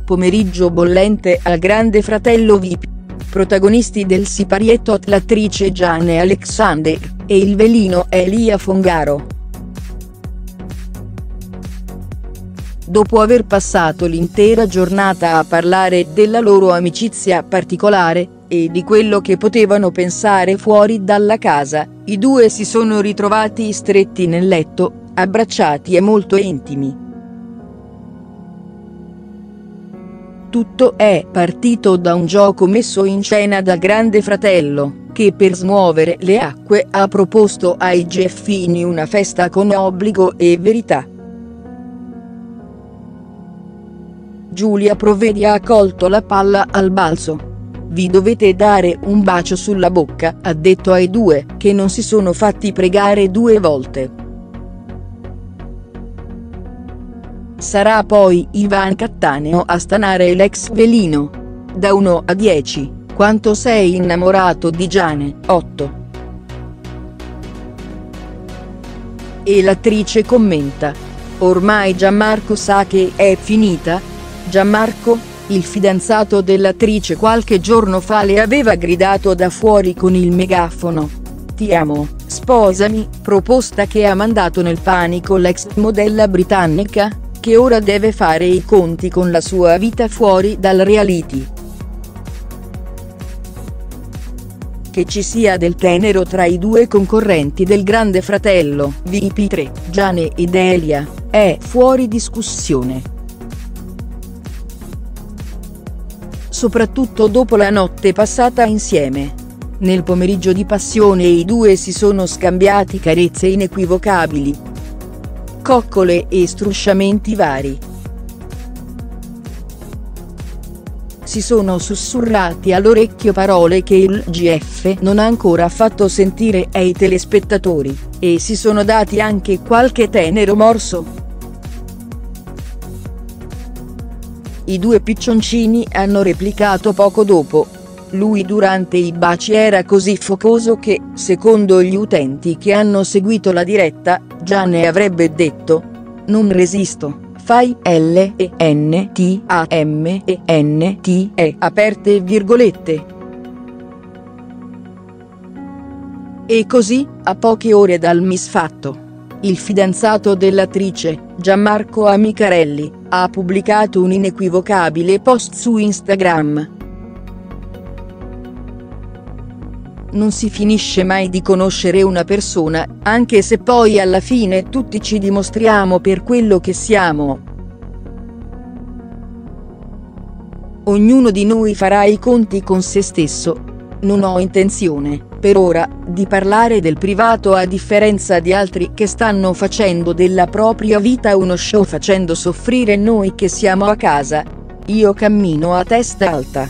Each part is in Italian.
Pomeriggio bollente al Grande Fratello VIP. Protagonisti del siparietto l'attrice Gianne Alexander e il velino Elia Fongaro. Dopo aver passato l'intera giornata a parlare della loro amicizia particolare, e di quello che potevano pensare fuori dalla casa, i due si sono ritrovati stretti nel letto, abbracciati e molto intimi. Tutto è partito da un gioco messo in scena dal Grande Fratello, che per smuovere le acque ha proposto ai Geffini una festa con obbligo e verità. Giulia Provedi ha colto la palla al balzo. Vi dovete dare un bacio sulla bocca, ha detto ai due, che non si sono fatti pregare 2 volte. Sarà poi Ivan Cattaneo a stanare l'ex velino. Da 1 a 10, quanto sei innamorato di Gianne? 8. E l'attrice commenta: ormai Gianmarco sa che è finita? Gianmarco, il fidanzato dell'attrice, qualche giorno fa le aveva gridato da fuori con il megafono: ti amo, sposami, proposta che ha mandato nel panico l'ex modella britannica, che ora deve fare i conti con la sua vita fuori dal reality. Che ci sia del tenero tra i 2 concorrenti del Grande Fratello VIP3, Gianne ed Elia, è fuori discussione. Soprattutto dopo la notte passata insieme. Nel pomeriggio di passione i due si sono scambiati carezze inequivocabili, coccole e strusciamenti vari. Si sono sussurrati all'orecchio parole che il GF non ha ancora fatto sentire ai telespettatori, e si sono dati anche qualche tenero morso. I 2 piccioncini hanno replicato poco dopo. Lui durante i baci era così focoso che, secondo gli utenti che hanno seguito la diretta, Gianne avrebbe detto: non resisto, fai LENTAMENTE, aperte virgolette. E così, a poche ore dal misfatto, il fidanzato dell'attrice, Gianmarco Amicarelli, ha pubblicato un inequivocabile post su Instagram. Non si finisce mai di conoscere una persona, anche se poi alla fine tutti ci dimostriamo per quello che siamo. Ognuno di noi farà i conti con se stesso. Non ho intenzione, per ora, di parlare del privato, a differenza di altri che stanno facendo della propria vita uno show facendo soffrire noi che siamo a casa. Io cammino a testa alta.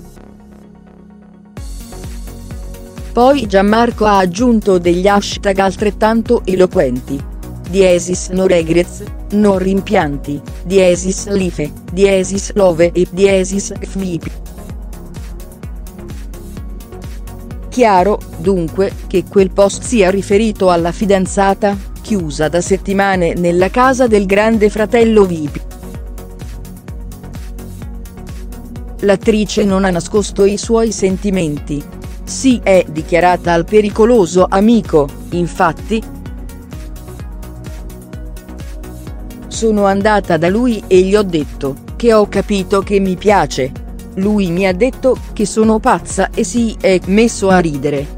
Poi Gianmarco ha aggiunto degli hashtag altrettanto eloquenti. Diesis no regrets, no rimpianti, diesis life, diesis love e diesis FVP. Chiaro, dunque, che quel post sia riferito alla fidanzata, chiusa da settimane nella casa del Grande Fratello VIP. L'attrice non ha nascosto i suoi sentimenti. Si è dichiarata al pericoloso amico, infatti. Sono andata da lui e gli ho detto che ho capito che mi piace. Lui mi ha detto che sono pazza e si è messo a ridere.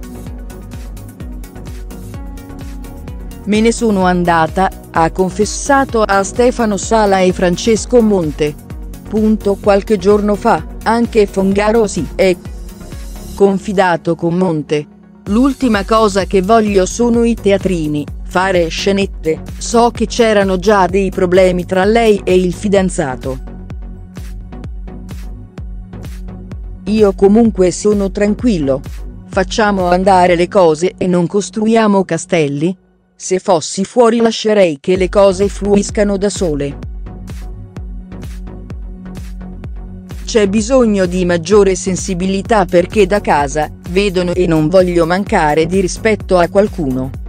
Me ne sono andata, ha confessato a Stefano Sala e Francesco Monte. Qualche giorno fa, anche Fongaro si è confidato con Monte. L'ultima cosa che voglio sono i teatrini, fare scenette, so che c'erano già dei problemi tra lei e il fidanzato. Io comunque sono tranquillo. Facciamo andare le cose e non costruiamo castelli. Se fossi fuori lascerei che le cose fluiscano da sole. C'è bisogno di maggiore sensibilità perché da casa vedono e non voglio mancare di rispetto a qualcuno.